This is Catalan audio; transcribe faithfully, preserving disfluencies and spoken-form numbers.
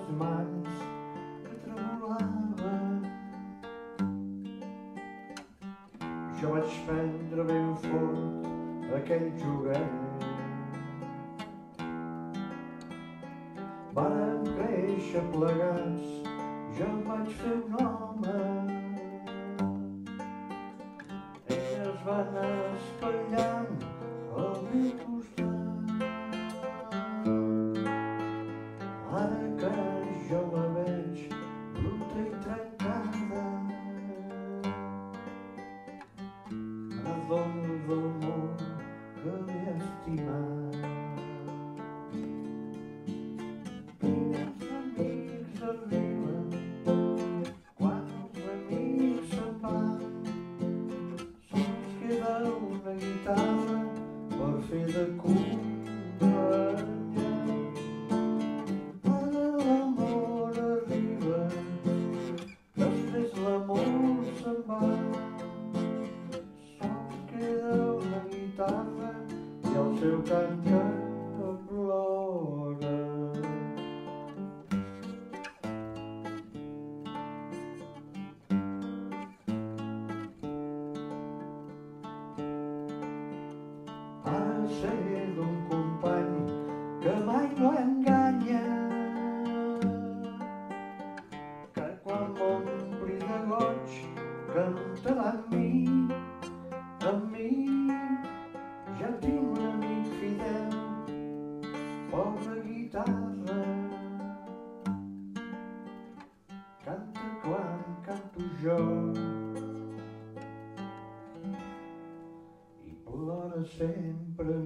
les mans que tremolaven. Jo vaig prendre ben fort aquell joguet. Vàrem créixer plegats, jo em vaig fer un home. Ella es va anar espatllant al meu costat. Ara que jo la veig bruta i trencada, m'adono del món que l'he estimat. Quins amics arriben quan els amics se'n van, sols queda una guitarra per fer de companyia. Ara l'amor arriba, després l'amor se'n va, sols queda una guitarra i el seu cant que plora. Ara sé d'un company que mai no enganya, que quan m'ompli de goig cantarà amb mi, amb mi. Ja tinc un amic fidel, pobra guitarra, canta quan canto jo i plora sempre